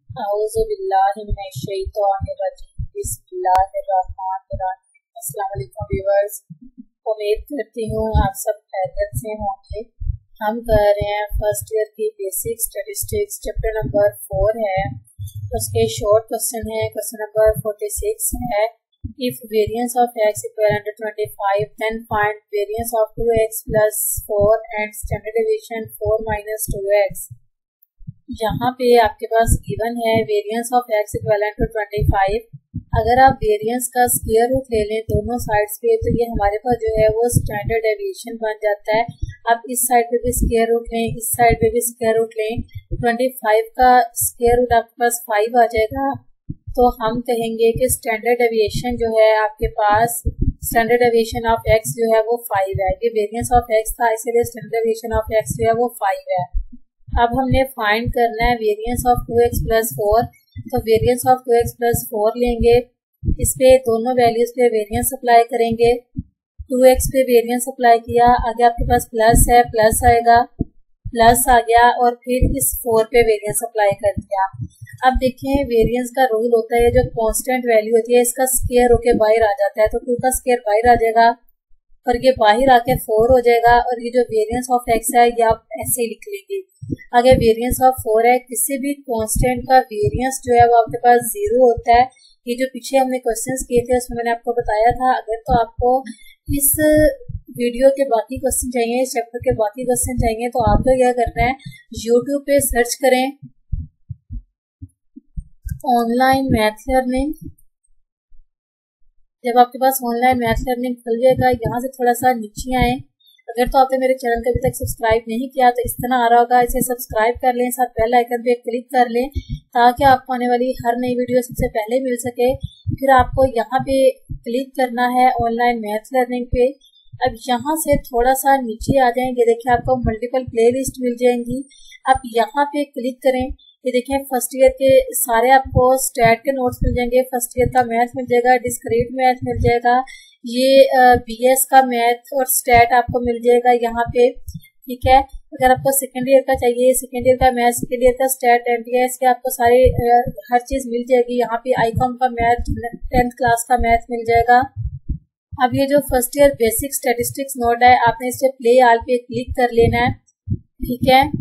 बिस्मिल्लाहिर्रहमानिर्रहीम। अस्सलाम वालेकुम व्यूअर्स। उम्मीद करती हूँ आप सब खैरियत से होंगे। हम कर रहे हैं फर्स्ट ईयर की बेसिक स्टैटिस्टिक्स, चैप्टर नंबर 4 है। उसके शॉर्ट क्वेश्चन है। क्वेश्चन नंबर 46 है, if variance of x equal to 25 then find variance of 2x plus 4 and standard deviation 4 minus 2x। यहाँ पे आपके पास गिवन है variance of x equal to 25। अगर आप वेरिएंस का स्क्वायर रूट ले लें दोनों साइड्स पे तो ये हमारे पास जो है वो स्टैंडर्ड डेविएशन बन जाता है। आप इस साइड पे भी स्क्वायर रूट लें, इस साइड पे भी स्क्वायर रूट लें, 25 का स्क्वायर रूट आपके पास 5 आ जाएगा। तो हम कहेंगे कि स्टैंडर्ड डेविएशन जो है आपके पास, स्टैंडर्ड डेविएशन ऑफ x जो है वो 5 है। ये वेरिएंस ऑफ x था, इसीलिए स्टैंडर्ड डेविएशन ऑफ x जो है वो 5 है। अब हमने फाइंड करना है वेरिएंस ऑफ 2x प्लस 4। तो वेरिएंस ऑफ 2x प्लस 4 लेंगे, इस पे दोनों वैल्यूज पे वेरिएंस अप्लाई करेंगे। 2x पे वेरिएंस अप्लाई किया, आगे आपके पास प्लस है, प्लस आएगा, प्लस आ गया, और फिर इस 4 पे वेरिएंस अप्लाई कर दिया। अब देखें वेरिएंस का रूल होता है, जो कांस्टेंट वैल्यू होती है इसका स्क्वायर होके बाहर आ जाता है। तो 2 का स्क्वायर बाहर आ जाएगा और ये बाहर आके 4 हो जाएगा, और ये जो वेरिएंस ऑफ x है ये आप ऐसे ही लिख लेंगे। अगर वेरिएंस ऑफ 4 है, किसी भी कांस्टेंट का वेरिएंस जो है वो आपके पास 0 होता है। ये जो पीछे हमने क्वेश्चंस किए थे उसमें मैंने आपको बताया था। अगर तो आपको इस वीडियो के बाकी क्वेश्चन चाहिए, इस चैप्टर के बाकी क्वेश्चन चाहिए, तो आपको क्या करना है, यूट्यूब पे सर्च करें ऑनलाइन मैथ लर्निंग। जब आपके पास ऑनलाइन मैथ लर्निंग खुल जाएगा, यहाँ से थोड़ा सा नीचे आए। अगर तो आपने मेरे चैनल को अभी तक सब्सक्राइब नहीं किया तो इस तरह आ रहा होगा, इसे सब्सक्राइब कर लें, साथ बेल आइकन पे क्लिक कर लें ताकि आपको आने वाली हर नई वीडियो सबसे पहले मिल सके। फिर आपको यहाँ पे क्लिक करना है ऑनलाइन मैथ लर्निंग पे। अब यहाँ से थोड़ा सा नीचे आ जाएंगे, देखिए आपको मल्टीपल प्ले लिस्ट मिल जाएंगी। अब यहाँ पे क्लिक करें, ये देखें फर्स्ट ईयर के सारे आपको स्टैट के नोट्स मिल जाएंगे। फर्स्ट ईयर का मैथ मिल जाएगा, डिस्क्रीट मैथ मिल जाएगा, ये बीएस का मैथ और स्टैट आपको मिल जाएगा यहाँ पे, ठीक है। अगर आपको सेकेंड ईयर का चाहिए, सेकेंड ईयर का मैथ, सेकेंड ईयर का स्टैट, एनटीएस के आपको सारे हर चीज मिल जाएगी। यहाँ पे आईकॉम का मैथ, 10th क्लास का मैथ मिल जाएगा। अब ये जो first year basic statistics note है, आपने इस पे प्ले ऑल पे क्लिक कर लेना है, ठीक है।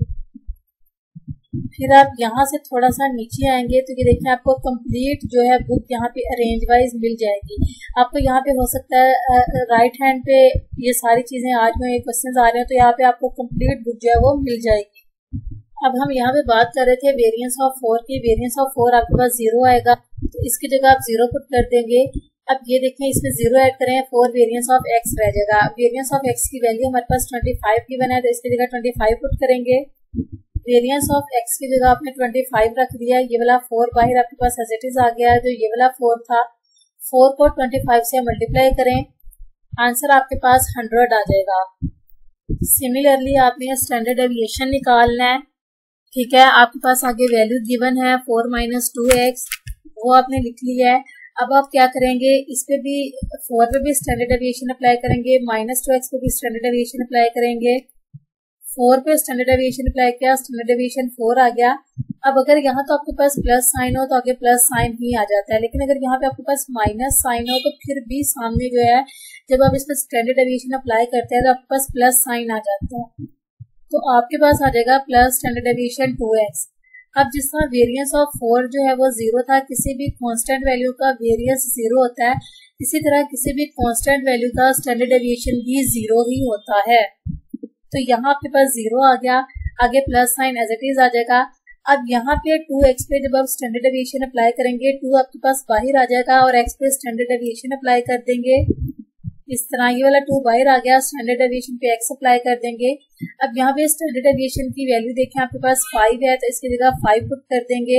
फिर आप यहाँ से थोड़ा सा नीचे आएंगे तो ये देखिए आपको कंप्लीट जो है बुक यहाँ पे अरेंज वाइज मिल जाएगी। आपको यहाँ पे हो सकता है राइट हैंड पे ये सारी चीजें आज में क्वेश्चन आ रहे हैं, तो यहाँ पे आपको कंप्लीट बुक जो है वो मिल जाएगी। अब हम यहाँ पे बात कर रहे थे वेरिएंस ऑफ 4 की। वेरिएंस ऑफ 4 आपके पास 0 आएगा, तो इसकी जगह आप 0 पुट कर देंगे। अब ये देखें इसमें 0 ऐड करें, 4 वेरिएंस ऑफ x रह जाएगा। वेरिएंस ऑफ x की वैल्यू हमारे पास 25 की बना है, तो इसकी जगह 25 पुट करेंगे। वेरिएंस ऑफ x की जगह आपने 25 रख दिया, ये वाला 4 बाहर आपके पास एज इट इज आ गया है। जो ये वाला 4 था, 4 को 25 से मल्टीप्लाई करें, आंसर आपके पास 100 आ जाएगा। सिमिलरली आपने स्टैंडर्ड डेविएशन निकालना है, ठीक है। आपके पास आगे वैल्यू गिवन है 4 माइनस 2x, वो आपने लिख लिया है। अब आप क्या करेंगे, इस पे भी 4 पे भी स्टैंडर्ड डेविएशन अप्लाई करेंगे, माइनस 2x पे भी स्टैंडर्ड डेविएशन अप्लाई करेंगे। 4 पे स्टैंडर्ड डेविएशन अप्लाई किया, स्टैंडर्ड डेविएशन 4 आ गया। अब अगर यहाँ तो आपके पास प्लस साइन हो तो आगे प्लस साइन ही आ जाता है, लेकिन अगर यहाँ पे आपके पास माइनस साइन हो तो फिर भी सामने जो है जब आप इस पर स्टैंडर्ड डेविएशन अप्लाई करते हैं तो आपके पास प्लस साइन आ जाता है, तो आपके पास आ जाएगा प्लस स्टैंडर्ड डेविएशन 2x। अब जिस तरह वेरिएंस ऑफ 4 जो है वो 0 था, किसी भी कांस्टेंट वैल्यू का वेरिएंस 0 होता है, इसी तरह किसी भी कांस्टेंट वैल्यू का स्टैंडर्ड डेविएशन भी 0 ही होता है। तो यहाँ आपके पास 0 आ गया, आगे plus sign as it is आ जाएगा। अब यहाँ पे 2x पे जब आप स्टैंडर्ड डेविएशन अप्लाई करेंगे, 2 आपके पास बाहर आ जाएगा और x पे स्टैंडर्ड डेविएशन अप्लाई कर देंगे। इस तरह ये वाला 2 बाहर आ गया, स्टैंडर्ड डेविएशन पे x अप्लाई कर देंगे। अब यहाँ पे स्टैंडर्ड डेविएशन की वैल्यू देखें आपके पास 5 है, तो इसकी जगह 5 पुट कर देंगे।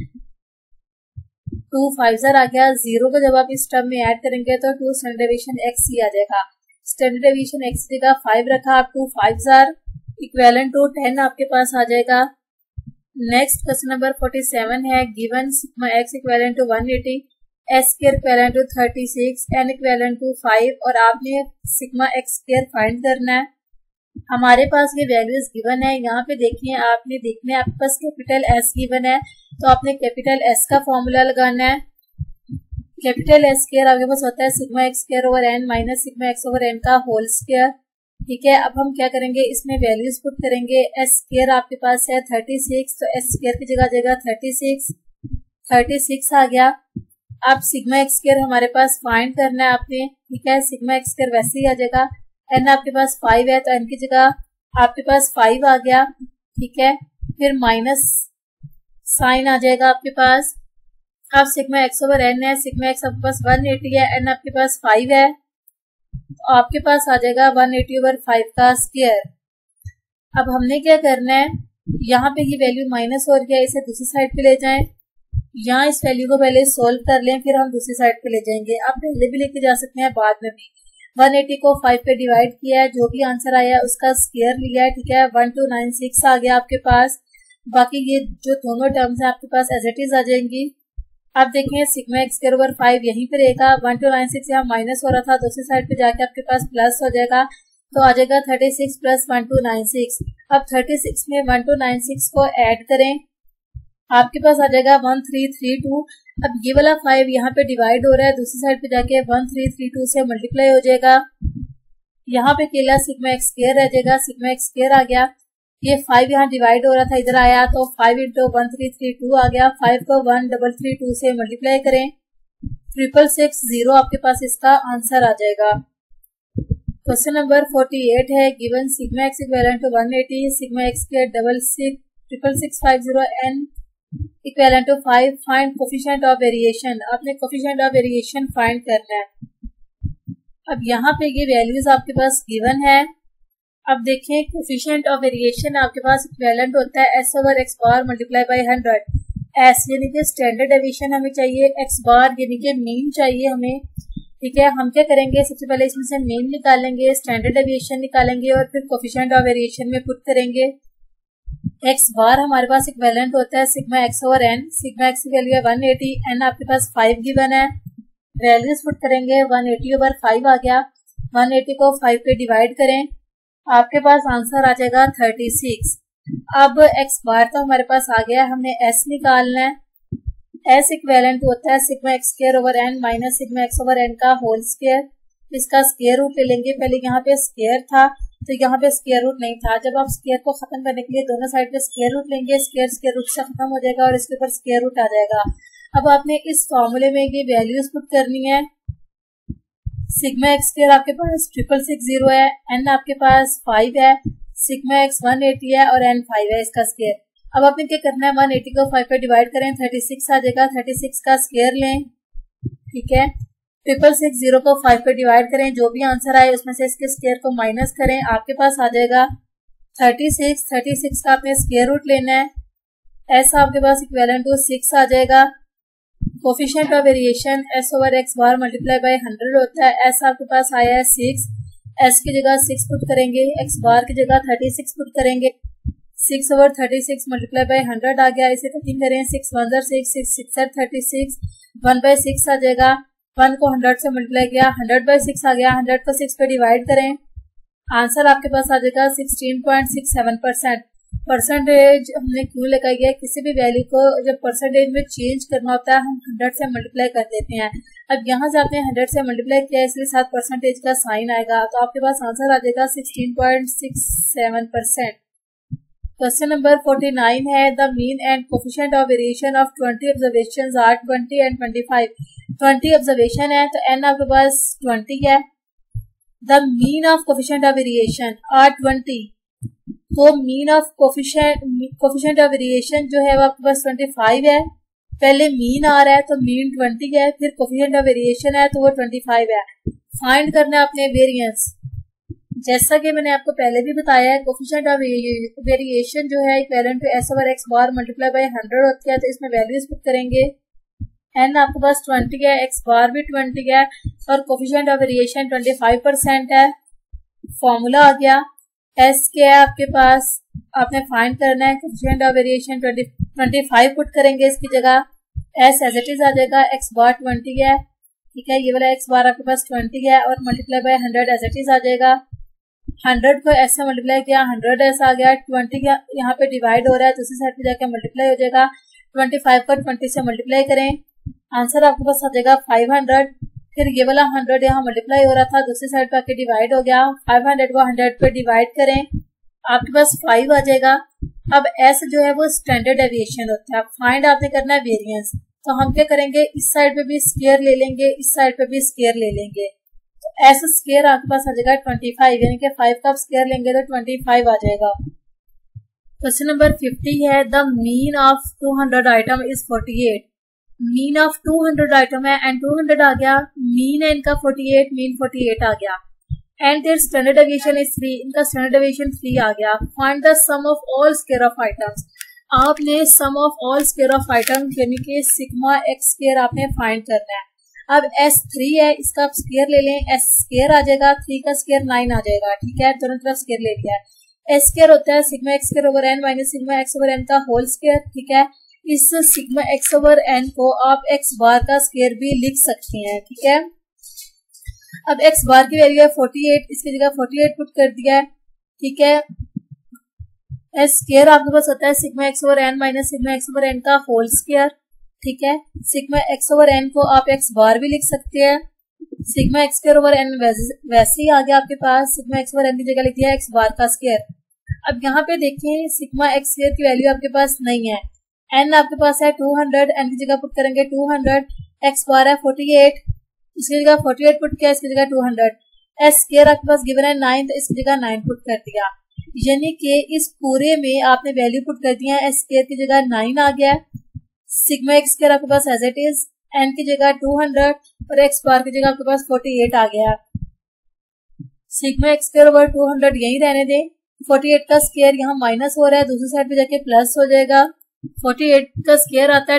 2 5 आ गया, 0 को जब आप इस टर्म में ऐड करेंगे तो 2 स्टैंडर्ड डेविएशन x ही आ जाएगा। स्टैंडर्ड डेविएशन x की जगह 5 रखा, आप 2 5 इक्वेलेंट टू 10 आपके पास आ जाएगा। नेक्स्ट क्वेश्चन नंबर 47 है, given sigma x equivalent to 180, s square equivalent to 36, n equivalent to 5, और आपने सिग्मा x स्क्वायर फाइंड करना है। हमारे पास ये वैल्यूज गिवन है। यहाँ पे देखिए, आपने देखना है आपके पास कैपिटल एस गिवन है, तो आपने कैपिटल एस का फॉर्मूला लगाना है। कैपिटल एस स्क्वायर आपके पास होता है sigma x square over n minus sigma x over n का होल स्क्वायर। ठीक है, अब हम क्या करेंगे, इसमें वैल्यूज पुट करेंगे। एस स्क्वायर आपके पास है 36, तो एस स्क्वायर की जगह आ जाएगा 36 आ गया। अब सिग्मा एक्स स्क्वायर हमारे पास फाइंड करना है आपने। ठीक है, सिग्मा एक्स स्क्वायर वैसे ही आ जाएगा। एन आपके पास 5 है, तो एन की जगह आपके पास 5 आ गया। ठीक है, फिर माइनस साइन आ जाएगा आपके पास। अब सिग्मा एक्स ओवर एन है, सिग्मा एक्स आपके पास 180 है, एन आपके पास 5 है, तो आपके पास आ जाएगा 180 ओवर 5 का स्क्वायर। अब हमने क्या करना है, यहाँ पे ये वैल्यू माइनस हो रही है, इसे दूसरी साइड पे ले जाएं। यहाँ इस वैल्यू को पहले सोल्व कर लें, फिर हम दूसरी साइड पे ले जाएंगे। आप पहले भी लेके जा सकते हैं, बाद में भी। 180 को 5 पे डिवाइड किया है, जो भी आंसर आया है उसका स्क्वायर लिया है। ठीक है, 1296 आ गया आपके पास। बाकी ये जो दोनों टर्म्स हैं आपके पास एज इट इज आ जाएंगी। अब देखें, सिग्मा एक्स स्क्वायर ओवर 5 यहीं पे रहेगा। 1296 यहाँ माइनस हो रहा था, दूसरी साइड पे जाके आपके पास प्लस हो जाएगा, तो आ जाएगा 36 प्लस 1296। अब 36 में 1296 को ऐड करें, आपके पास आ जाएगा 1332। अब ये वाला 5 यहाँ पे डिवाइड हो रहा है, दूसरी साइड पे जाके 1332 से मल्टीप्लाई हो जाएगा। यहाँ पे अकेला सिग्मा एक्स स्क्वायर रह जाएगा, सिग्मा एक्स स्क्वायर आ गया। ये 5 यहाँ डिवाइड हो रहा था, इधर आया तो 5 इंटू 1332 आ गया। 5 को 1332 से मल्टीप्लाई करें, 6660 आपके पास इसका आंसर आ जाएगा। क्वेश्चन नंबर 48 है, given sigma x equivalent to 180, sigma x square 6650 n equivalent to 5, find coefficient of variation. आपने कोफिशिएंट ऑफ वेरिएशन फाइंड करना है। अब यहाँ पे ये वैल्यूज आपके पास गिवन है। अब देखें, कोफिशिएंट ऑफ वेरिएशन आपके पास इक्विवेलेंट होता है s over x bar multiply by 100। S यानी कि स्टैंडर्ड डेविएशन हमें चाहिए, एक्स बार यानी कि मीन चाहिए हमें। ठीक है, हम क्या करेंगे, सबसे पहले इसमें से मीन निकालेंगे, स्टैंडर्ड डेविएशन निकालेंगे और फिर कोफिशिएंट ऑफ वेरिएशन में पुट करेंगे। एक्स बार हमारे पास इक्विवेलेंट होता है sigma x over n. Sigma x की वैल्यू है 180, एन आपके पास 5 गिवन है। वैल्यूज पुट करेंगे, 180 ओवर 5 आ गया। 180 को 5 पे डिवाइड करें, आपके पास आंसर आ जाएगा 36। अब एक्स बार तो हमारे पास आ गया, हमने एस निकालना है। एस इक्विवेलेंट होता है sigma x square over n minus sigma x over n का होल स्क्वायर। इसका स्क्वायर रूट ले लेंगे। पहले यहाँ पे स्क्वायर था, तो यहाँ पे स्क्वायर रूट नहीं था। जब आप स्क्वायर को खत्म करने के लिए दोनों साइड पे स्क्वायर रूट लेंगे, स्क्वायर रूट से खत्म हो जाएगा और इसके ऊपर स्क्वायर रूट आ जाएगा। अब आपने इस फॉर्मूले में ये वैल्यूज पुट करनी है। सिग्मा एक्स स्क्वायर आपके पास 6660 है, एन आपके पास 5 है, सिग्मा एक्स 180 है और एन 5 है इसका स्क्वायर। अब आपने क्या करना है, 180 को 5 पे डिवाइड करें, 36 आ जाएगा। 36 का स्क्वायर लें। ठीक है, 6660 को 5 पे डिवाइड करें, जो भी आंसर आए उसमें से इसके स्क्वायर को माइनस करें, आपके पास आ जाएगा 36। 36 का आपने स्क्वायर रूट लेना है। एस आपके पास इक्विवेलेंट टू 6 आ जाएगा। Coefficient of variation s over x bar multiply by 100 होता है। एस आपके पास आया है 6, एस की जगह 6 पुट करेंगे, एक्स बार की जगह 36 पुट करेंगे। 6 ओवर 36 मल्टीप्लाई बाई 100 आ गया। इसे कटिंग करें, 6 1 6 6 6 36, 1/6 आ जाएगा। 1 को 100 से मल्टीप्लाई किया, 100/6 आ गया। 100 को 6 पे डिवाइड करें, आंसर आपके पास आ जाएगा 16.67%। परसेंटेज हमने क्यों लगाई है, किसी भी वैल्यू को जब परसेंटेज में चेंज करना होता है हम 100 से मल्टीप्लाई कर देते हैं। अब यहाँ से आपने 100 से मल्टीप्लाई किया, इसलिए साथ परसेंटेज का साइन आएगा, तो आपके पास आंसर आ जाएगा 16.67%। क्वेश्चन नंबर 49 है, the mean and coefficient of variation of 20 observations are 20 and 25। 20 observation है तो एन आपके पास 20 है। The mean of coefficient of variation are 20, तो mean of coefficient of variation जो है वो आपके पास 25 है। पहले मीन आ रहा है तो मीन 20 है, फिर कोफिशिएंट ऑफ वेरिएशन है तो वो 25 है। फाइंड करना है अपने वेरिएंस। जैसा कि मैंने आपको पहले भी बताया है, कोफिशिएंट ऑफ वेरिएशन जो है equivalent to s over x bar multiply by 100 होती है, तो इसमें वैल्यूज पुट करेंगे। एन आपके पास 20 है, एक्स बार भी 20 है और कोफिशिएंट ऑफ वेरिएशन 25% है। फॉर्मूला आ गया। एस क्या है आपके पास, आपने फाइंड करना है। कोफिशिएंट ऑफ वेरिएशन 25 पुट करेंगे इसकी जगह, एस एज इट इज आ जाएगा। एक्स बार 20 है, ठीक है, ये वाला एक्स बार आपके पास 20 है और multiply by 100 as it is आ जाएगा। 100 को s से मल्टीप्लाई किया, 100s आ गया। 20 यहाँ पे डिवाइड हो रहा है, दूसरी साइड पे जाके मल्टीप्लाई हो जाएगा। 25 को 20 से मल्टीप्लाई करें, आंसर आपके पास आ जाएगा 500। फिर ये वाला 100 यहाँ मल्टीप्लाई हो रहा था, दूसरी साइड पे आके डिवाइड हो गया। 500 को 100 पे डिवाइड करें, आपके पास 5 आ जाएगा। अब s जो है वो स्टैंडर्ड डेविएशन होता है। फाइंड आपने करना है वेरिएंस, तो हम क्या करेंगे, इस साइड पे भी स्क्वायर ले लेंगे, इस साइड पे भी स्क्वायर ले लेंगे। तो s स्क्वायर आपके पास आ जाएगा 25, यानी कि 5 का स्क्वायर लेंगे तो 25 आ जाएगा। क्वेश्चन नंबर 50 है, the mean of 200 item is 48। Mean of 200 item है एंड 200 आ गया, मीन है इनका 48, मीन 48 आ गया and their standard deviation is 3, इनका स्टैंडर्ड डेविएशन 3 आ गया। Find the sum of all square of items. आपने sum of all square of items यानी कि सिग्मा एक्स स्क्वायर आपने फाइंड करना है। अब s3 है, इसका आप स्क्वायर ले लें, s स्क्वायर आ जाएगा, 3 का स्क्वायर 9 आ जाएगा। ठीक है, दोनों तरफ स्क्वायर ले लिया है। s स्क्वायर होता है sigma x square over n minus sigma x over n का होल स्क्वायर। ठीक है, इस सिग्मा एक्स ओवर n को आप x बार का स्क्वायर भी लिख सकते हैं। ठीक है, अब x बार की वैल्यू है 48, इसकी जगह 48 पुट कर दिया है। ठीक है, s स्क्वायर आपके पास होता है sigma x over n minus sigma x over n का होल स्क्वायर। ठीक है, सिग्मा एक्स ओवर n को आप x बार भी लिख सकते हैं। Sigma x square over n वैसे ही आ गया आपके पास, सिग्मा एक्स ओवर n की जगह लिख दिया x बार का स्क्वायर। अब यहाँ पे देखें, सिग्मा एक्स स्क्वायर की वैल्यू आपके पास नहीं है, n आपके पास है 200, n की जगह पुट करेंगे 200, x बार है 48, इसकी जगह 48 पुट किया, इसकी जगह 200। s स्क्वायर आपके पास गिवन है 9, तो इसकी जगह 9 पुट कर दिया, यानी कि इस पूरे में आपने वैल्यू पुट कर दिया है। s स्क्वायर की जगह 9 आ गया, सिग्मा एक्स स्क्वायर आपके पास एज इट इज, n की जगह 200 और x बार की जगह आपके पास 48 आ गया। सिग्मा एक्स स्क्वायर ओवर 200 यही रहने दें, 48 का स्क्वायर यहाँ माइनस हो रहा है, दूसरी साइड पे जाके प्लस हो जाएगा। 48 का स्क्वायर आता है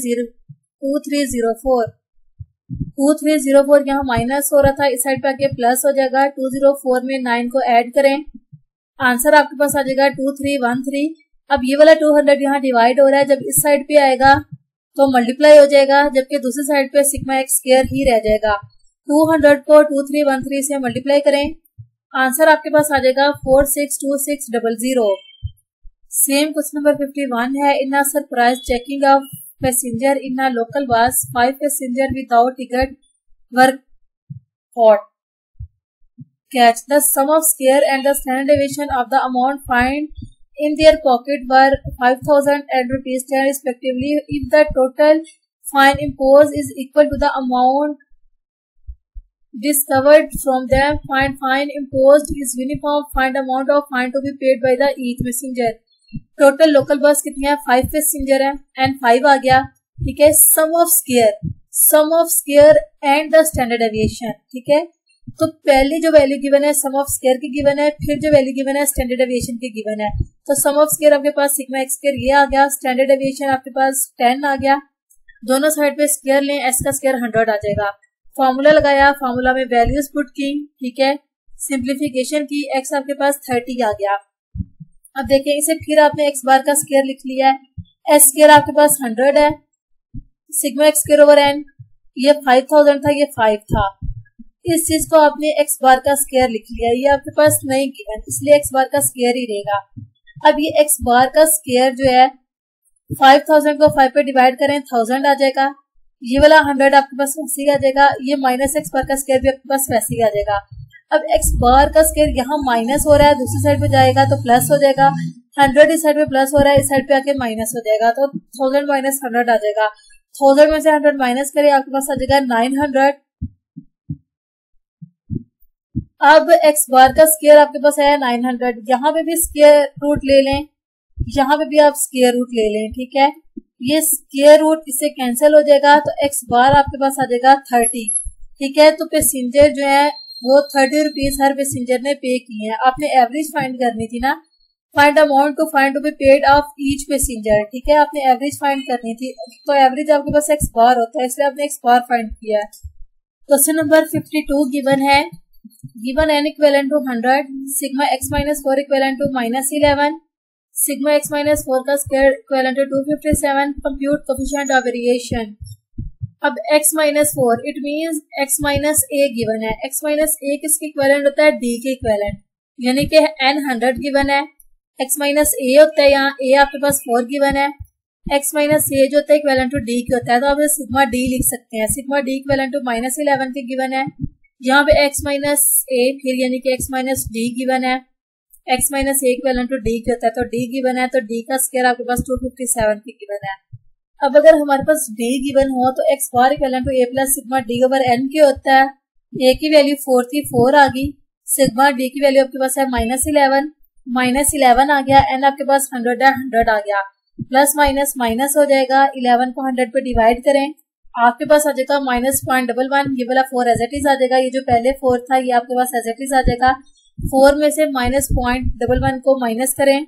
2304 यहाँ माइनस हो रहा था, इस साइड पे आके प्लस हो जाएगा। 204 में 9 को ऐड करें, आंसर आपके पास आ जाएगा 2313। अब ये वाला 200 यहाँ डिवाइड हो रहा है, जब इस साइड पे आएगा तो मल्टीप्लाई हो जाएगा, जबकि दूसरी साइड पे सिग्मा एक्स स्क्वायर ही रह जाएगा। 200 को 2313 से मल्टीप्लाई करें, आंसर आपके पास आ जाएगा 462600। सेम क्वेश्चन नंबर 51 है, in a surprise checking of passenger in a local bus 5 passenger without ticket were caught. Catch. The sum of square and the standard deviation of the amount find in their pocket were 5,000 and rupees 10 respectively. If the total fine imposed is equal to the amount discovered from them, fine imposed is uniform. Find amount of fine to be paid by the each passenger. Total local bus कितनी है, 5 passenger है and 5 आ गया। ठीक है, sum of square and the standard deviation. ठीक है, तो पहली जो वैल्यू गिवन है सम ऑफ स्क्वायर की गिवन है, फिर जो वैल्यू गिवन है स्टैंडर्ड डेविएशन की गिवन है। तो सम ऑफ स्क्वायर आपके पास सिग्मा एक्स स्क्वायर ये आ गया, स्टैंडर्ड डेविएशन आपके पास 10 आ गया। दोनों साइड पे स्क्वायर लें, एस का स्क्वायर 100 आ जाएगा। फॉर्मूला लगाया, फॉर्मूला में वैल्यूज पुट की। ठीक है, सिंप्लीफिकेशन की, एक्स आपके पास 30 आ गया। अब देखें, इसे फिर आपने एक्स बार का स्क्वायर लिख लिया है। एस स्क्वायर आपके पास 100 है, sigma x square over n, ये 5000 था, ये 5 था। इस चीज को आपने एक्स बार का स्क्वायर लिख लिया, ये आपके पास नहीं गिवन, इसलिए एक्स बार का स्क्वायर ही रहेगा। अब ये एक्स बार का स्क्वायर जो है 5000 को 5 पे डिवाइड करें 1000 आ जाएगा। ये वाला 100 आपके पास वैसे ही आ जाएगा, ये माइनस एक्स बार का स्क्वायर भी आपके पास वैसे ही आ जाएगा। अब एक्स बार का स्क्वायर यहाँ माइनस हो रहा है, दूसरी साइड पे जाएगा तो प्लस हो जाएगा। 100 इस साइड पे प्लस हो रहा है, इस साइड पे आके माइनस हो जाएगा, तो 1000 माइनस 100 आ जाएगा। 1000 में से 100 माइनस करें, आपके पास आ जाएगा 900। अब एक्स बार का स्क्वायर आपके पास आया 900, यहाँ पे भी स्क्वायर रूट ले लें, यहाँ पे भी आप स्क्वायर रूट ले लें। ठीक है, ये स्क्वायर रूट इससे कैंसिल हो जाएगा, तो एक्स बार आपके पास आ जाएगा 30। ठीक है, तो पैसेंजर जो है वो 30 रुपीज हर पैसेंजर ने पे किए हैं। आपने एवरेज फाइंड करनी थी ना, find amount to find to be paid of each passenger. ठीक है, आपने एवरेज फाइंड करनी थी, तो एवरेज आपके पास एक्स बार होता है, इसलिए आपने एक्स बार फाइंड किया। क्वेश्चन नंबर 52 गिवन है, given n equivalent to 100, sigma x minus 4 equivalent to -11, sigma x minus 4 का square equivalent to 257, compute coefficient of variation. अब x minus 4 it means x minus a given है, x minus a किसके equivalent होता है, d के equivalent. यानी कि n 100 गिवन है, x माइनस ए होता है, यहाँ a आपके पास 4 गिवन है, x माइनस ए जो होता है इक्वेलेंट टू डी के होता है, तो आप सिग्मा डी लिख सकते हैं। सिग्मा डी इक्वेलेंट टू -11 के गिवन है, यहाँ पे x माइनस ए फिर यानी कि x माइनस डी गिवन है, x minus a equivalent to d के होता है, तो d गिवन है, तो d का स्क्वायर आपके पास 257 की गिवन है। अब अगर हमारे पास d गिवन हो तो x bar equivalent to a plus sigma d over n के होता है। a की वैल्यू 4 थी, 4 आ गई, सिग्मा d की वैल्यू आपके पास है -11 आ गया, n आपके पास 100 है, 100 आ गया, प्लस माइनस माइनस हो जाएगा, 11 को 100 पे डिवाइड करें, आपके पास आ जाएगा -0.11, ये वाला 4 एज इट इज आ जाएगा, ये जो पहले 4 था ये आपके पास एज इट इज आ जाएगा। 4 में से -0.11 को माइनस करें,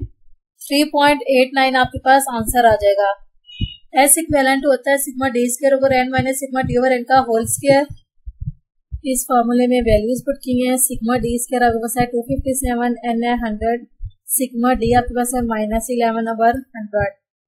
3.89 आपके पास आंसर आ जाएगा। एस इक्वेलेंट होता है sigma d square over n minus sigma d over n का होल स्क्वायर। इस फॉर्मूले में वैल्यूज पुट की हैं, सिग्मा डी स्क्वायर आपके पास है 257, n है 100, सिग्मा डी आपके पास है -11 ओवर 100।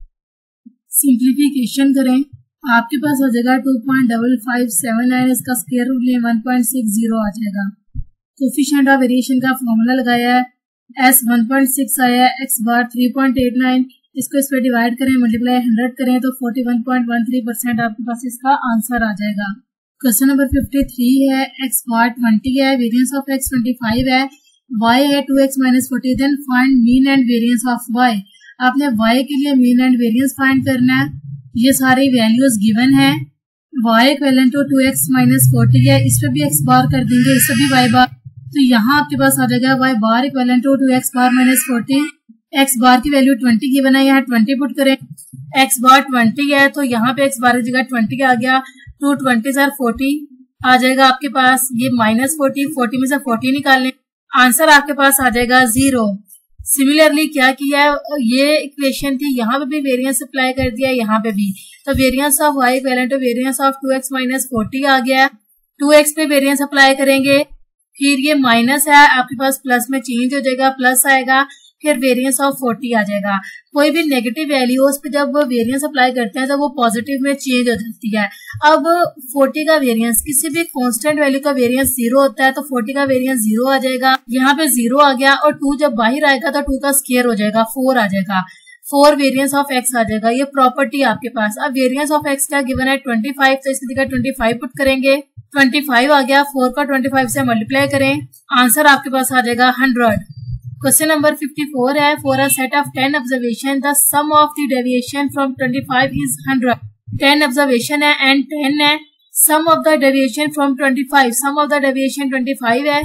सिंप्लीफिकेशन करें, आपके पास हो जाएगा 2.5579, इसका स्क्वायर रूट लिए 1.60 आ जाएगा। कोफिशिएंट ऑफ वेरिएशन का फॉर्मूला लगाया है, s 1.6 आया है, x बार 3.89, इसको इस पर डिवाइड करें, मल्टीप्लाई 100 करें तो 41.13% आपके पास इसका आंसर आ जाएगा। क्वेश्चन नंबर 53 है, x बार 20 है, वेरिएंस ऑफ x 25 है, y है 2x minus 40, then find mean and variance of y। आपने y के लिए मीन एंड वेरिएंस फाइंड करना है, ये सारी वैल्यूज गिवन है, y equivalent to 2x minus 40 है, इस पे भी x बार कर देंगे, इस पे भी y बार, तो यहाँ आपके पास आ जाएगा y bar equivalent to 2x bar minus 40, x bar की वैल्यू 20 गिवन है, यहाँ 20 पुट करें, x बार 20 है तो यहाँ पे x बार की जगह 20 आ गया, 2 20 सर 40 आ जाएगा आपके पास, ये -40, 40 में से 40 निकाल लें, आंसर आपके पास आ जाएगा 0। सिमिलरली क्या किया है, ये इक्वेशन थी, यहाँ पे भी वेरिएंस अप्लाई कर दिया, यहाँ पे भी, तो variance of y equivalent to variance of 2x minus 40 आ गया, 2x पे वेरिएंस अप्लाई करेंगे, फिर ये माइनस है आपके पास प्लस में चेंज हो जाएगा, प्लस आएगा, फिर वेरिएंस ऑफ 40 आ जाएगा। कोई भी नेगेटिव वैल्यू उस पे जब वेरिएंस अप्लाई करते हैं तो वो पॉजिटिव में चेंज हो जाती है। अब 40 का वेरिएंस, किसी भी कांस्टेंट वैल्यू का वेरिएंस 0 होता है तो 40 का वेरिएंस 0 आ जाएगा, यहाँ पे 0 आ गया, और 2 जब बाहर आएगा तो 2 का स्क्वायर हो जाएगा, 4 आ जाएगा, 4 वेरिएंस ऑफ x आ जाएगा, ये प्रॉपर्टी आपके पास। अब वेरिएंस ऑफ x क्या गिवन है 25, तो इसकी जगह 25 पुट करेंगे, 25 आ गया, 4 का 25 से मल्टीप्लाई करें, आंसर आपके पास आ जाएगा 100। क्वेश्चन नंबर 54 है, for a set of 10 observation the sum of the deviation from 25 is 100। 10 observation है एंड 10 है, sum of the deviation from 25, sum of the deviation 25 है,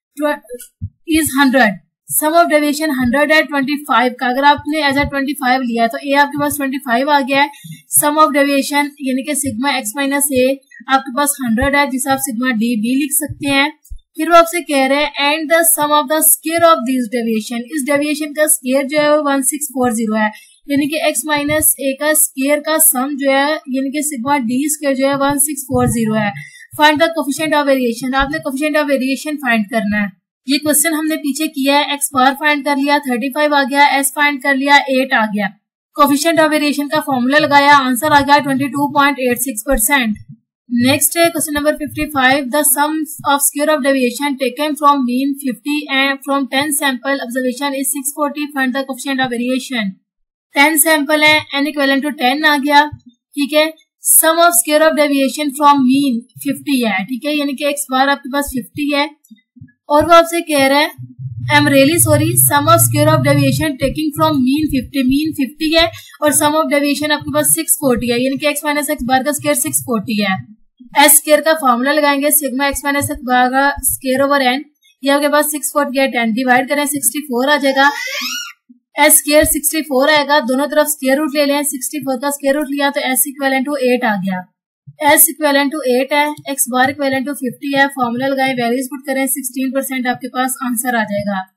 इज 100, सम ऑफ डेविएशन 100 है 25 का, अगर आपने एज अ 25 लिया है तो ए आपके पास 25 आ गया है, सम ऑफ डेविएशन यानी कि सिग्मा x माइनस ए आपके पास 100 है, जिसे आप सिग्मा डी बी लिख सकते हैं। फिर वो आपसे कह रहे हैं and the sum of the square of this deviation, इस डेविएशन का स्क्वायर जो है वो 1640 है, यानी कि x माइनस ए का स्क्वायर का सम जो है यानी कि सिग्मा डी स्क्वायर जो है 1640 है। Find the coefficient of variation, आपने कोफिशिएंट ऑफ वेरिएशन फाइंड करना है। ये क्वेश्चन हमने पीछे किया है, x बार फाइंड कर लिया 35 आ गया, s फाइंड कर लिया 8 आ गया, कोफिशिएंट ऑफ वेरिएशन का फॉर्मूला लगाया, आंसर आ गया 22.86%। नेक्स्ट है question number 55, the sum of square of deviation taken from mean 50 and from 10 sample observation is 640, find the coefficient of variation. 10 sample है, n इक्विवेलेंट टू 10 आ गया, ठीक है, sum of square of deviation from mean 50 है, ठीक है, यानी कि x बार आपके पास 50 है, और वो आपसे कह रहा है I am really sorry, sum of square of deviation taking from mean 50 है, और सम ऑफ डेविएशन आपके पास 640 है, यानी कि x माइनस एक्स बार का स्क्वायर 640 है। एस स्क्वायर का फॉर्मूला लगाएंगे, sigma x minus x bar का स्क्वायर ओवर n, ये आपके पास 640 है, 10 डिवाइड करें 64 आ जाएगा, एस स्क्वायर 64 आएगा, दोनों तरफ स्क्वायर रूट ले लें, 64 का स्क्वायर रूट लिया तो एस इक्विवेलेंट टू 8 आ गया, एस इक्विवेलेंट टू 8 है, एक्स बार इक्विवेलेंट टू 50 है, फॉर्मूला लगाएं, वैल्यूज पुट करें, 16% आपके पास आंसर आ जाएगा।